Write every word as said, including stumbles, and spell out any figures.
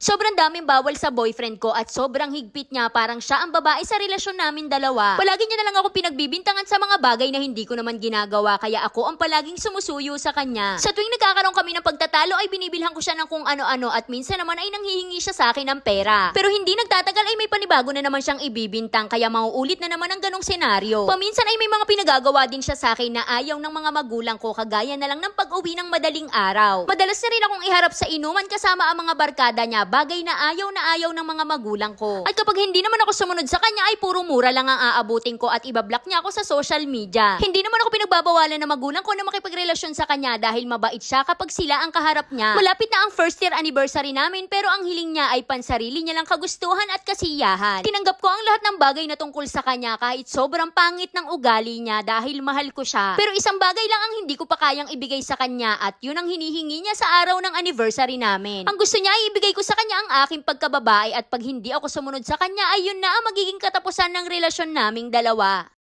Sobrang daming bawal sa boyfriend ko at sobrang higpit niya, parang siya ang babae sa relasyon namin dalawa. Palagi niya na lang ako pinagbibintangan sa mga bagay na hindi ko naman ginagawa, kaya ako ang palaging sumusuyo sa kanya. Sa tuwing nagkakaroon kami ng pagtatalo ay binibilhan ko siya ng kung ano-ano at minsan naman ay nanghihingi siya sa akin ng pera. Pero hindi nagtatagal ay may panibago na naman siyang ibibintang, kaya mauulit na naman ang ganong senaryo. Paminsan ay may mga pinagagawa din siya sa akin na ayaw ng mga magulang ko, kagaya na lang ng pag-uwi ng madaling araw. Madalas na rin akong iharap sa inuman kasama ang mga barkada niya, bagay na ayaw na ayaw ng mga magulang ko. At kapag hindi naman ako sumunod sa kanya ay puro mura lang ang aabutin ko at ibablock niya ako sa social media. Hindi naman ako pinagbabawalan ng magulang ko na makipagrelasyon sa kanya dahil mabait siya kapag sila ang kaharap niya. Malapit na ang first year anniversary namin, pero ang hiling niya ay pansarili niya lang kagustuhan at kasiyahan. Tinanggap ko ang lahat ng bagay na tungkol sa kanya kahit sobrang pangit ng ugali niya dahil mahal ko siya. Pero isang bagay lang ang hindi ko pa kayang ibigay sa kanya at yun ang hinihingi niya sa araw ng anniversary namin. Ang gusto niya ay ibigay ko sa kanya ang aking pagkababae at pag hindi ako sumunod sa kanya ay yun na ang magiging katapusan ng relasyon naming dalawa.